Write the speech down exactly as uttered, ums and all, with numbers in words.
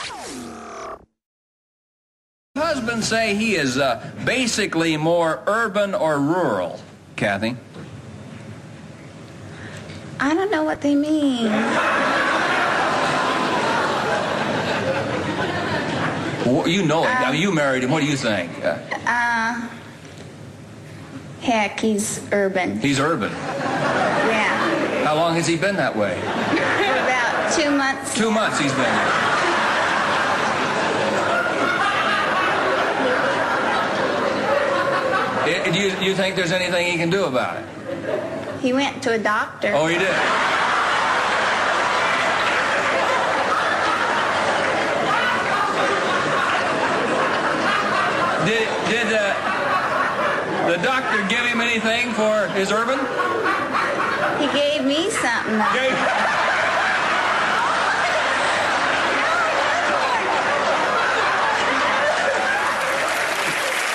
Husbands say he is uh, basically more urban or rural. Kathy? I don't know what they mean. Well, you know it. Um, I mean, you married him. What do you think? Uh, Uh, heck, he's urban. he's urban. Yeah. How long has he been that way? For about two months. Two months he's been there. I- Do you, do you think there's anything he can do about it? He went to a doctor. Oh, he did? Did, did uh, the doctor give him anything for his urban? He gave me something. Gave-